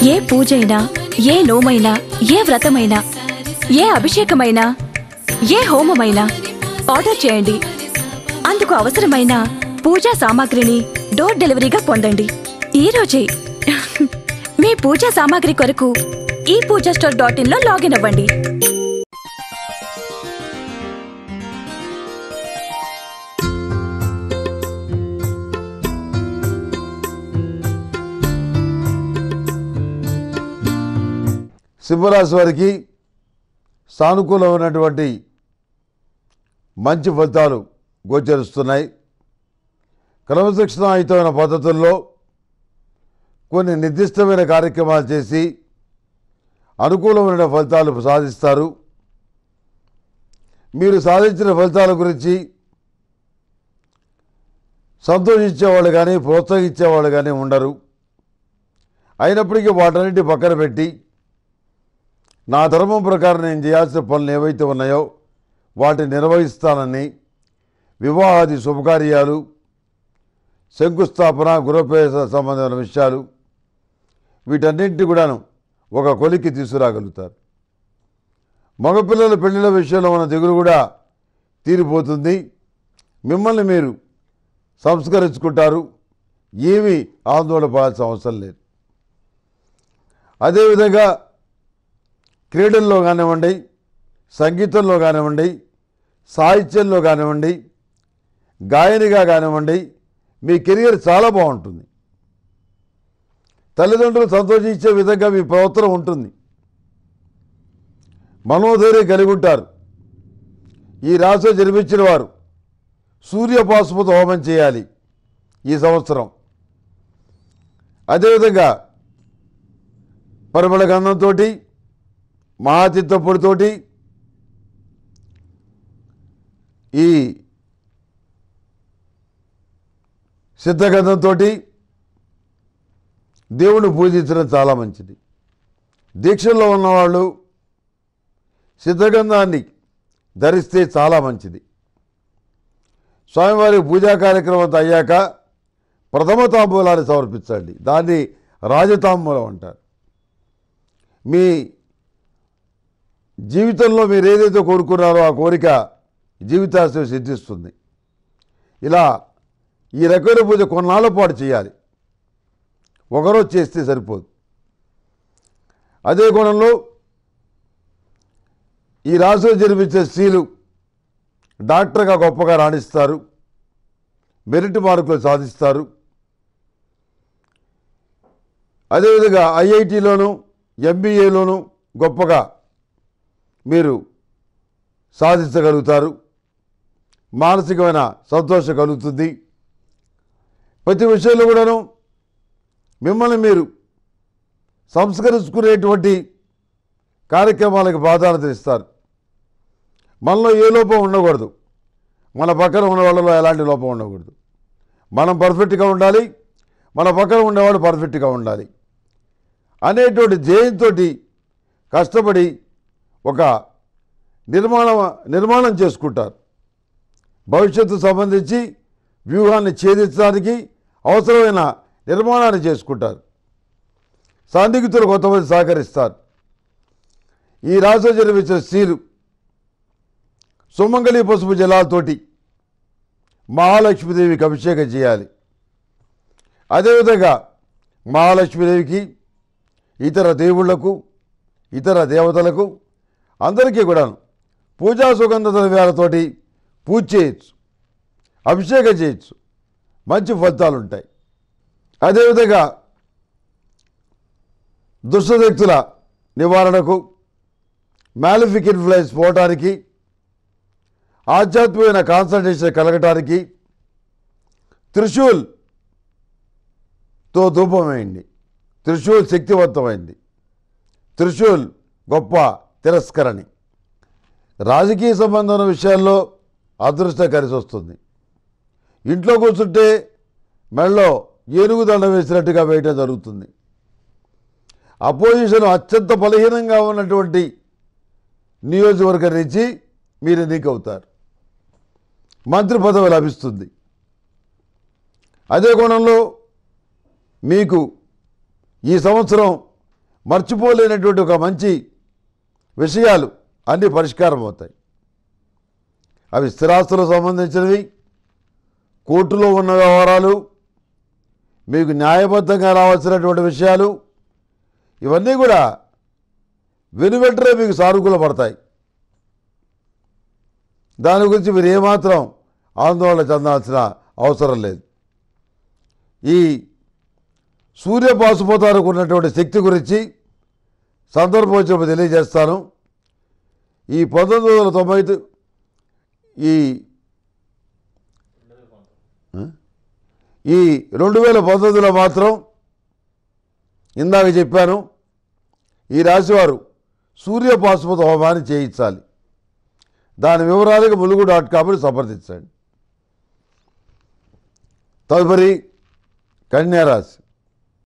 ఏ పూజైనా, ఏ నోమైనా, ఏ వ్రతమైనా, ఏ అభిషేకమైనా, ఏ హోమమైనా ఆర్డర్ చేయండి. అందుకు అవసరమైన పూజా సామాగ్రిని డోర్ డెలివరీగా పొందండి ఈ రోజే. మీ పూజా సామాగ్రి కొరకు ePoojaStore.in లో లాగిన్ అవ్వండి. సింహరాశి వారికి సానుకూలమైనటువంటి మంచి ఫలితాలు గోచరిస్తున్నాయి. క్రమశిక్షణాయుతమైన పద్ధతుల్లో కొన్ని నిర్దిష్టమైన కార్యక్రమాలు చేసి అనుకూలమైన ఫలితాలు సాధిస్తారు. మీరు సాధించిన ఫలితాల గురించి సంతోషించేవాళ్ళు కానీ ప్రోత్సహించేవాళ్ళు కానీ ఉండరు. అయినప్పటికీ వాటన్నిటి పక్కన పెట్టి నా ధర్మం ప్రకారం నేను చేయాల్సిన పనులు ఏవైతే ఉన్నాయో వాటిని నిర్వహిస్తానని వివాహాది శుభకార్యాలు, శంకుస్థాపన, గృహప్రవేశ సంబంధమైన విషయాలు వీటన్నింటి కూడాను ఒక కొలిక్కి తీసుకురాగలుగుతారు. మగపిల్లల పెళ్లిళ్ళ విషయంలో ఉన్న దిగులు కూడా తీరిపోతుంది. మిమ్మల్ని మీరు సంస్కరించుకుంటారు. ఏమీ ఆందోళన పడాల్సిన అవసరం లేదు. అదేవిధంగా క్రీడల్లో కానివ్వండి, సంగీతంలో కానివ్వండి, సాహిత్యంలో కానివ్వండి, గాయనిగా కానివ్వండి, మీ కెరియర్ చాలా బాగుంటుంది. తల్లిదండ్రులు సంతోషించే విధంగా మీ ప్రవర్తన ఉంటుంది. మనోధైర్యం కలిగి ఉంటారు. ఈ రాశిలో జన్మించిన వారు సూర్యపాశుపత హోమం చేయాలి ఈ సంవత్సరం. అదేవిధంగా పరిమళ గంధంతో, మహాచిత్తపొడితోటి ఈ సిద్ధగంధంతో దేవుణ్ణి పూజించడం చాలా మంచిది. దీక్షల్లో ఉన్నవాళ్ళు సిద్ధగంధాన్ని ధరిస్తే చాలా మంచిది. స్వామివారి పూజా కార్యక్రమం అంతా అయ్యాక ప్రథమ తాంబూలాన్ని సమర్పించండి. దాన్ని రాజతాంబూలం అంటారు. మీ జీవితంలో మీరు ఏదైతే కోరుకున్నారో ఆ కోరిక జీవితాశయం సిద్ధిస్తుంది. ఇలా ఈ రకమైన పూజ కొన్నాళ్ళ పాటు చేయాలి. ఒకరోజు చేస్తే సరిపోదు. అదే కోణంలో ఈ రాశిలో జన్మించే స్త్రీలు డాక్టర్గా గొప్పగా రాణిస్తారు. మెరిట్ మార్కులు సాధిస్తారు. అదేవిధంగా ఐఐటీలోను, ఎంబీఏలోను గొప్పగా మీరు సాధించగలుగుతారు. మానసికమైన సంతోషం కలుగుతుంది. ప్రతి విషయంలో కూడాను మిమ్మల్ని మీరు సంస్కరించుకునేటువంటి కార్యక్రమాలకు ప్రాధాన్యత ఇస్తారు. మనలో ఏ లోపం ఉండకూడదు. మన పక్కన ఉన్న వాళ్ళలో ఎలాంటి లోపం ఉండకూడదు. మనం పర్ఫెక్ట్గా ఉండాలి, మన పక్కన ఉండేవాడు పర్ఫెక్ట్గా ఉండాలి అనేటువంటి ధ్యేయంతో కష్టపడి ఒక నిర్మాణం చేసుకుంటారు. భవిష్యత్తు సంబంధించి వ్యూహాన్ని ఛేదించడానికి అవసరమైన నిర్మాణాన్ని చేసుకుంటారు. సాన్నిహితులు కొంతమంది సహకరిస్తారు. ఈ రాశిలో జన్మించిన స్త్రీలు సుమంగళి పసుపు జలాలతోటి మహాలక్ష్మీదేవికి అభిషేకం చేయాలి. అదేవిధంగా మహాలక్ష్మీదేవికి, ఇతర దేవుళ్లకు, ఇతర దేవతలకు అందరికీ కూడా పూజా సుగంధ ద్రవ్యాలతోటి పూజ చేయొచ్చు, అభిషేకం చేయొచ్చు. మంచి ఫలితాలు ఉంటాయి. అదేవిధంగా దుష్టశక్తుల నివారణకు, మ్యాలిఫిక్ ఇన్ఫ్లుయెన్స్ పోవటానికి, ఆధ్యాత్మికమైన కాన్సన్ట్రేషన్ కలగటానికి త్రిశూల్తో ధూపం వేయండి. త్రిశూల్ శక్తివంతమైంది. త్రిశూల్ గొప్ప తిరస్కరణి. రాజకీయ సంబంధమైన విషయాల్లో అదృష్టం కలిసి వస్తుంది. ఇంట్లో కూర్చుంటే మెడలో ఏనుగు దండ వేసినట్టుగా వేయటం జరుగుతుంది. అపోజిషన్ అత్యంత బలహీనంగా ఉన్నటువంటి నియోజకవర్గం నుంచి మీరు ఎన్నికవుతారు. మంత్రి పదవి లభిస్తుంది. అదే కోణంలో మీకు ఈ సంవత్సరం మర్చిపోలేనటువంటి ఒక మంచి విషయాలు అన్నీ పరిష్కారం అవుతాయి. అవి స్థిరాస్తులకు సంబంధించినవి, కోర్టులో ఉన్న వ్యవహారాలు, మీకు న్యాయబద్ధంగా రావాల్సినటువంటి విషయాలు, ఇవన్నీ కూడా వెనువెంటనే మీకు సానుకూల పడతాయి. దాని గురించి మీరు ఏమాత్రం ఆందోళన చెందాల్సిన అవసరం లేదు. ఈ సూర్య పాశుపతానికి ఉన్నటువంటి శక్తి గురించి సందర్భం వచ్చినప్పుడు తెలియజేస్తాను. ఈ 1990 ఈ 2019లో మాత్రం ఇందాక చెప్పాను, ఈ రాశివారు సూర్య పాశుపత హోమాన్ని చేయించాలి. దాని వివరాలకు ములుగు.comని సంప్రదించండి. తదుపరి కన్యా రాశి.